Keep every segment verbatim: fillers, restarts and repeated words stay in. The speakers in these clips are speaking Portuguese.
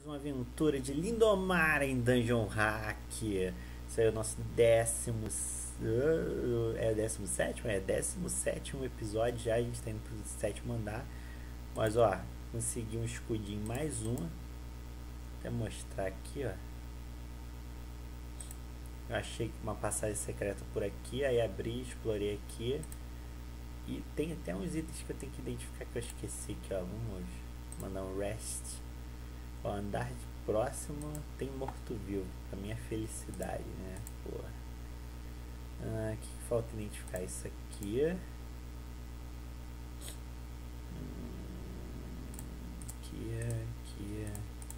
Uma aventura de Lindomar em Dungeon Hack. Esse é o nosso décimo. É o décimo sétimo? É décimo sétimo episódio já. A gente tá indo pro sétimo andar. Mas ó, consegui um escudinho mais um. Até mostrar aqui, ó. Eu achei uma passagem secreta por aqui. Aí abri, explorei aqui. E tem até uns itens que eu tenho que identificar que eu esqueci aqui, ó. Vamos mandar um rest. Ó, andar de próximo tem morto-vivo, pra minha felicidade, né? Pô. Ah, o que, que falta identificar? Isso aqui. Hum, aqui, aqui.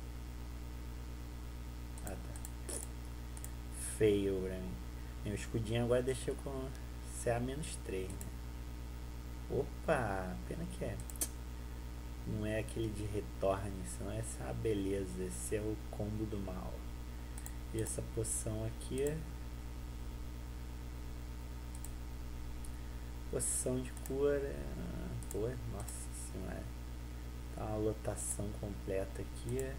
Ah, tá. Feio pra mim. Meu escudinho agora deixei com C A menos três, né? Opa, pena que é. Não é aquele de retorne, senão essa é a beleza, esse é o combo do mal. E essa poção aqui é poção de cura. Pô, nossa senhora, tá uma lotação completa aqui.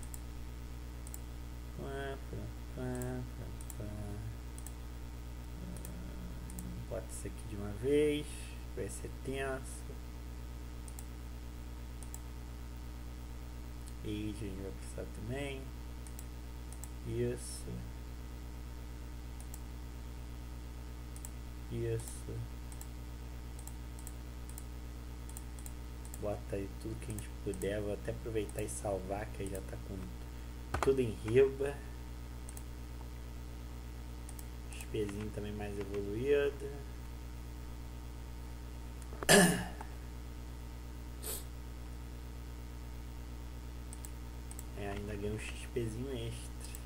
Bota isso aqui de uma vez, vai ser tenso. E a gente vai precisar também. Isso. Isso. Bota aí tudo que a gente puder. Vou até aproveitar e salvar, que aí já tá com tudo em riba. Os pezinhos também mais evoluído. É, ainda ganhei um XPzinho extra.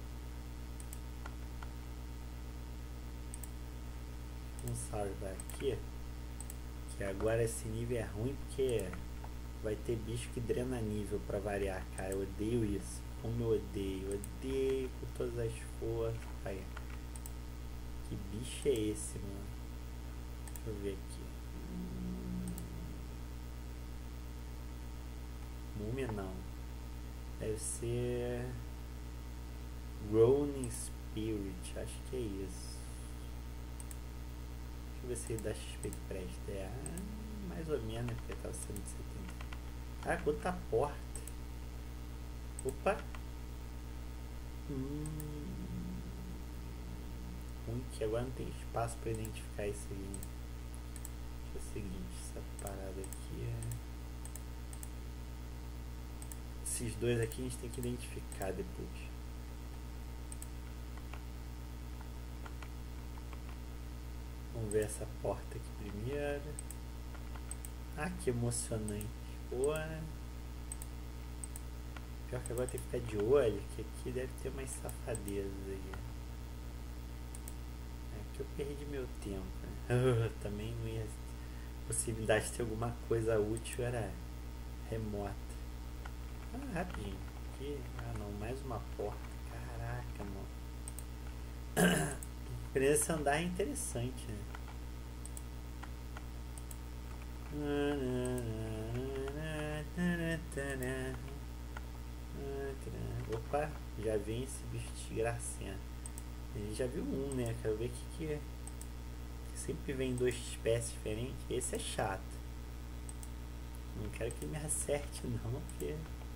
Vamos salvar aqui. Que agora esse nível é ruim porque vai ter bicho que drena nível pra variar, cara. Eu odeio isso. Como eu odeio. Eu odeio com todas as forças. Aí. Que bicho é esse, mano? Deixa eu ver aqui. Múmia não. Deve ser Rolling Spirit, acho que é isso. Deixa eu ver se ele dá X P que presta. É, ah, mais ou menos, porque tava cento e setenta. Ah, outra porta. Opa! Hum. Ruim que agora não tem espaço para identificar isso aí. Deixa eu ver o seguinte, essa parada aqui é. Esses dois aqui a gente tem que identificar depois. Vamos ver essa porta aqui primeiro. Ah, que emocionante. Pô. Pior que agora tem que ficar de olho, que aqui deve ter mais safadezas aí. Aqui eu perdi meu tempo, né? Também não ia. Possibilidade de ter alguma coisa útil era remota. Ah, rapidinho. Aqui. Ah não, mais uma porta. Caraca, mano. Esse andar é interessante, né? Opa, já vem esse bicho desgraçado. A gente já viu um, né? Quero ver o que, que é. Sempre vem duas espécies diferentes. Esse é chato. Não quero que ele me acerte não, porque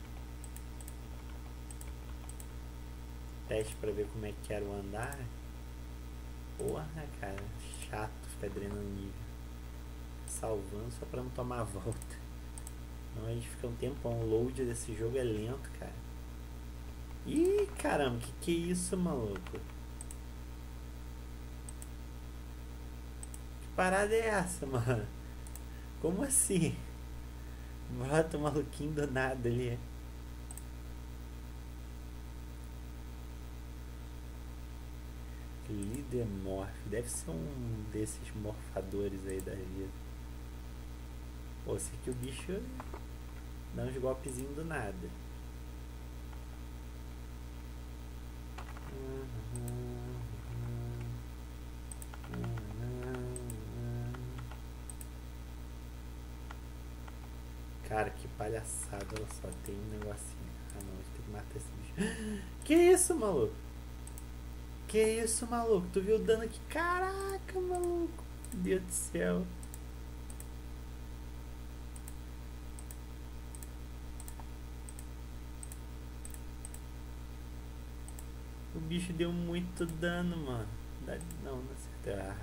teste pra ver como é que era o andar. Porra, cara, chato ficar drenando nível. Salvando só pra não tomar a volta. Não, a gente fica um tempão. O load desse jogo é lento, cara. Ih, caramba, que que é isso, maluco? Que parada é essa, mano? Como assim? Bota o maluquinho do nada ali. Lidemorph, deve ser um desses morfadores aí da vida. Pô, sei que o bicho dá uns golpezinhos do nada. Cara, que palhaçada, olha só, tem um negocinho. Ah não, a gente tem que matar esse bicho. Que isso, maluco? Que isso, maluco? Tu viu o dano aqui? Caraca, maluco. Meu Deus do céu. O bicho deu muito dano, mano. Não, não acertei. Ah.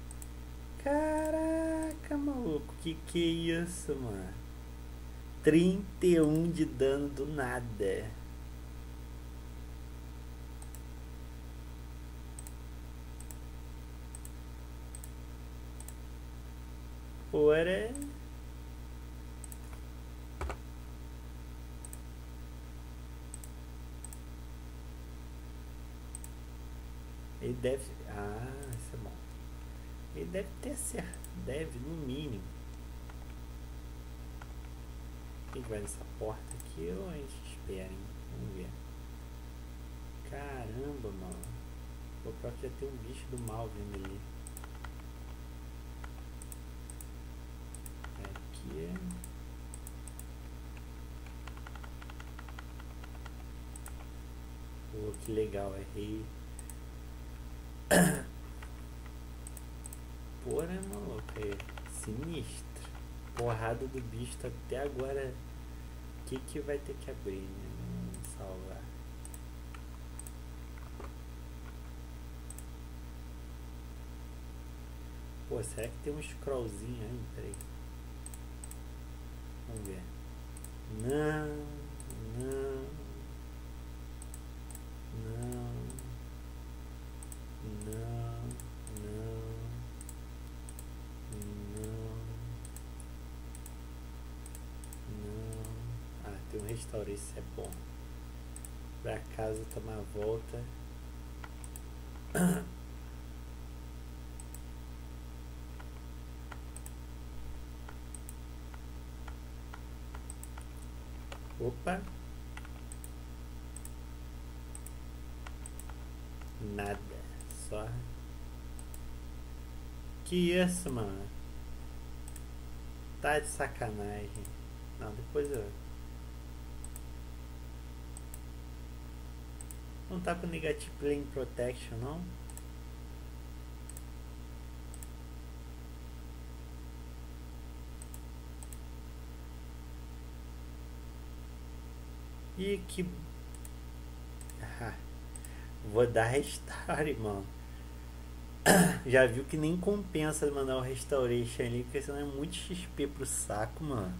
Caraca, maluco. Que que é isso, mano? trinta e um de dano do nada. Ora. Ele deve. Ah, isso é bom. Ele deve ter certo. Deve, no mínimo. A gente vai nessa porta aqui ou a gente espera, hein? Vamos ver. Caramba, mano. O próprio já tem um bicho do mal vindo ali. Aqui. Pô, que legal, errei. Porra, maluco, é sinistro. Porrada do bicho tá até agora. O que que vai ter que abrir, né? Vamos salvar. Pô, será que tem um scrollzinho aí? Peraí. Vamos ver. Não, não, não, não, não, não, não. Ah, tem um restaurante, isso é bom. Pra casa tomar a volta. Opa. Nada. Só. Que isso, mano? Tá de sacanagem. Não, depois eu. Não tá com Negative Plane Protection, não? Ih, que. Ah, vou dar restore, mano. Já viu que nem compensa mandar o Restoration ali, porque senão é muito X P pro saco, mano.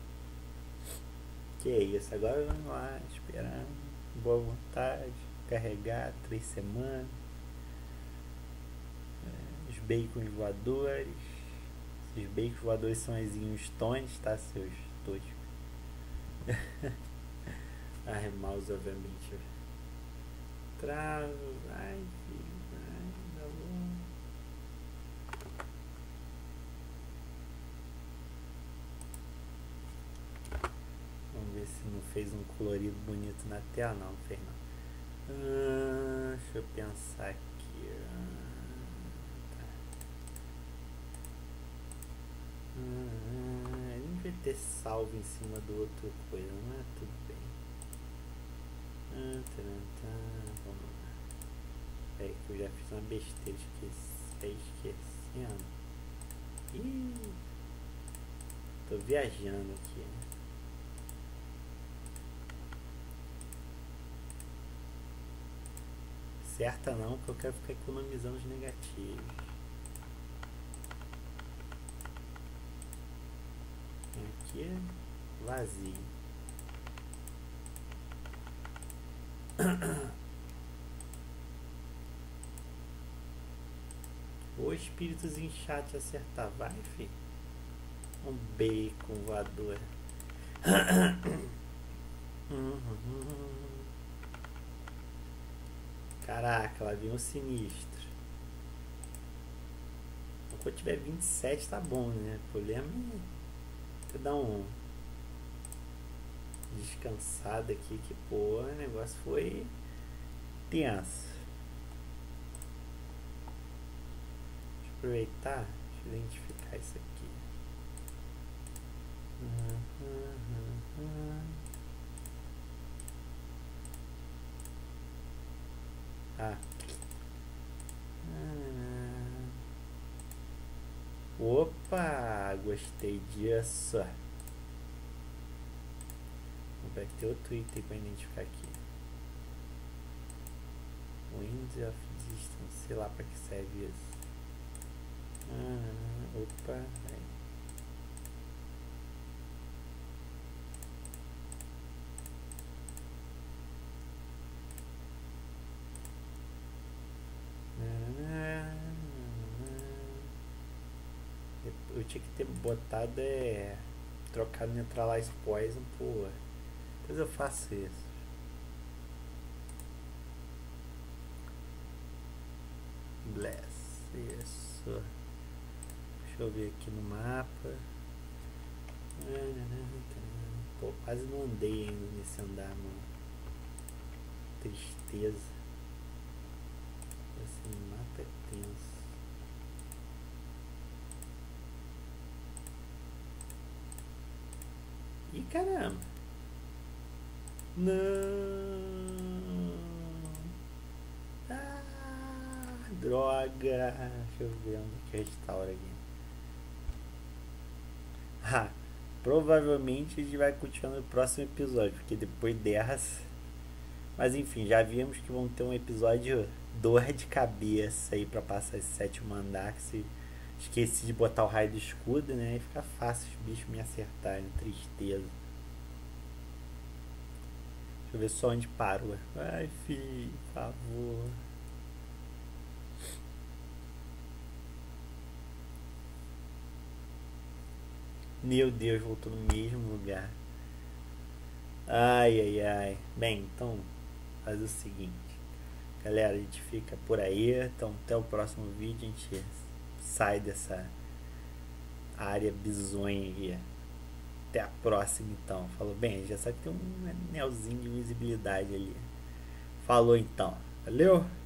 Que é isso, agora vamos lá, esperar. Boa vontade, carregar, três semanas. Os bacons voadores. Esses bacons voadores são as stones, tá, seus todos. Ai, mouse obviamente. Travo, ai filho, ai, tá bom. Vamos ver se não fez um colorido bonito na tela. Não, não fez não. Ah, deixa eu pensar aqui. Ah, tá. Ah, ele não devia ter salvo em cima do outro coisa, não é? Tudo bem. Ah, tá, tá. Vamos lá. Peraí que eu já fiz uma besteira, esqueci, esquecendo. Ih, tô viajando aqui. Certa não, que eu quero ficar economizando os negativos. Aqui é vazio. O espíritos em chat acertar, vai, filho. Um bacon voador. Caraca, lá vem um sinistro. Quando tiver vinte e sete tá bom, né? O problema é dar um descansado aqui, que pô, o negócio foi tenso. Deixa eu aproveitar, deixa eu identificar isso aqui. Uhum, uhum, uhum. Ah. Opa, gostei disso. Vai ter outro item para identificar aqui. Wind of Distance, sei lá para que serve isso. Ah, opa, aí. Eu tinha que ter botado é trocado Neutralize Poison por. Depois eu faço isso. Bless, isso. Deixa eu ver aqui no mapa. Pô, quase não andei ainda nesse andar, mano. Tristeza. Esse mapa é tenso. Ih, caramba. Não. Ah, droga. Deixa eu ver onde que restaura aqui. Ah, provavelmente a gente vai continuar no próximo episódio, porque depois dessas. Mas enfim, já vimos que vão ter um episódio dor de cabeça aí pra passar esse sétimo andar. Que se esqueci de botar o raio do escudo, né? E fica fácil os bichos me acertarem. Tristeza. Deixa eu ver só onde parou. Ai, filho, por favor. Meu Deus, voltou no mesmo lugar. Ai, ai, ai. Bem, então, faz o seguinte. Galera, a gente fica por aí. Então, até o próximo vídeo. A gente sai dessa área bizonha aqui. Até a próxima, então. Falou, bem, já sabe que tem um anelzinho de visibilidade ali. Falou, então. Valeu!